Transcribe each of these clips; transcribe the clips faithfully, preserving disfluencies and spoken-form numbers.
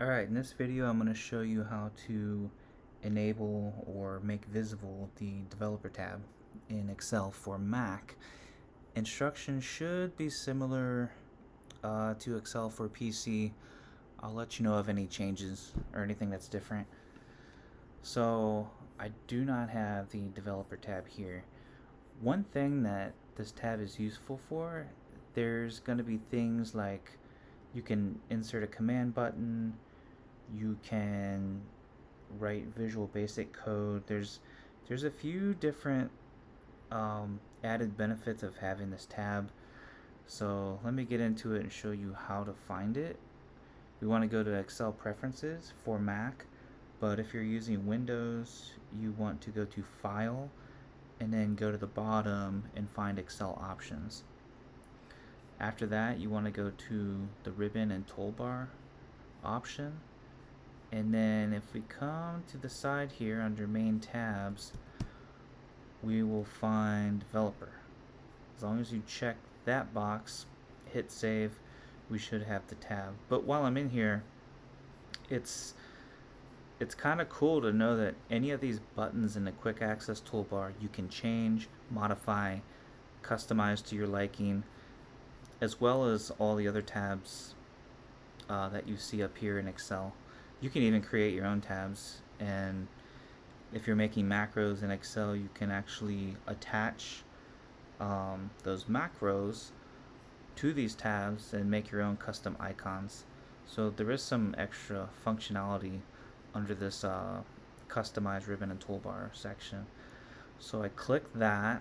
Alright, in this video I'm going to show you how to enable or make visible the Developer tab in Excel for Mac. Instructions should be similar uh, to Excel for P C. I'll let you know of any changes or anything that's different. So I do not have the Developer tab here. One thing that this tab is useful for, there's going to be things like you can insert a command button, you can write Visual Basic code. There's there's a few different um, added benefits of having this tab. So let me get into it and show you how to find it. We want to go to Excel Preferences for Mac, but if you're using Windows, you want to go to File and then go to the bottom and find Excel Options. After that, you want to go to the ribbon and toolbar option, and then if we come to the side here under main tabs, we will find developer. As long as you check that box, hit save, we should have the tab. But while I'm in here, it's it's kind of cool to know that any of these buttons in the quick access toolbar you can change, modify, customize to your liking, as well as all the other tabs uh, that you see up here in Excel. You can even create your own tabs, and if you're making macros in Excel, you can actually attach um, those macros to these tabs and make your own custom icons. So there is some extra functionality under this uh, customize ribbon and toolbar section. So I click that,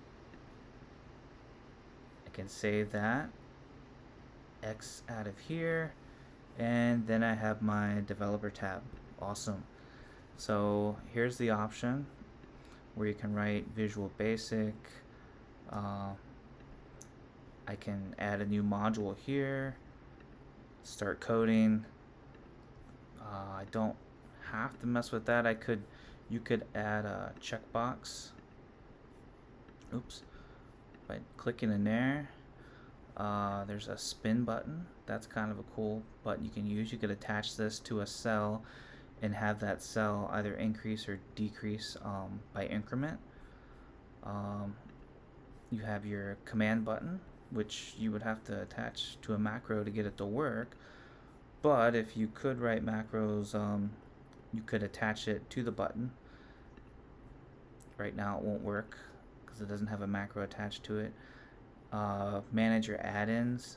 I can save that, X out of here, and then I have my developer tab. Awesome. So here's the option where you can write Visual Basic. Uh, I can add a new module here, start coding. Uh, I don't have to mess with that. I could, you could add a checkbox. Oops. By clicking in there, uh, there's a spin button. That's kind of a cool button you can use. You could attach this to a cell and have that cell either increase or decrease um, by increment. Um, you have your command button, which you would have to attach to a macro to get it to work. But if you could write macros, um, you could attach it to the button. Right now it won't work because it doesn't have a macro attached to it. Uh, manage your add-ins.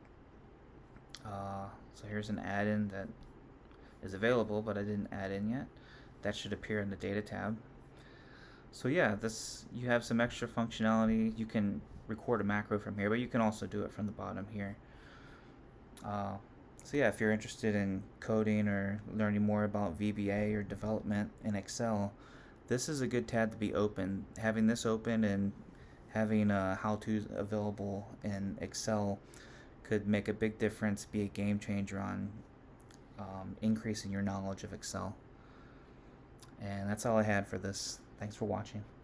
Uh, so here's an add-in that is available, but I didn't add in yet. That should appear in the data tab. So yeah, this, you have some extra functionality. You can record a macro from here, but you can also do it from the bottom here. Uh, so yeah, if you're interested in coding or learning more about V B A or development in Excel, this is a good tab to be open. Having this open and having uh, how-tos available in Excel could make a big difference, be a game changer on um, increasing your knowledge of Excel. And that's all I had for this. Thanks for watching.